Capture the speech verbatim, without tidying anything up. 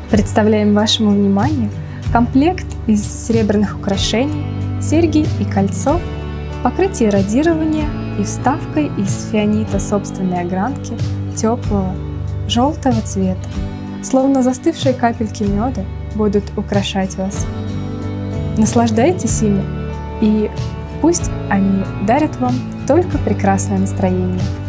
Представляем вашему вниманию комплект из серебряных украшений, серьги и кольцо, покрытие радирования и вставкой из фианита собственной огранки теплого желтого цвета. Словно застывшие капельки меда будут украшать вас. Наслаждайтесь ими, и пусть они дарят вам только прекрасное настроение.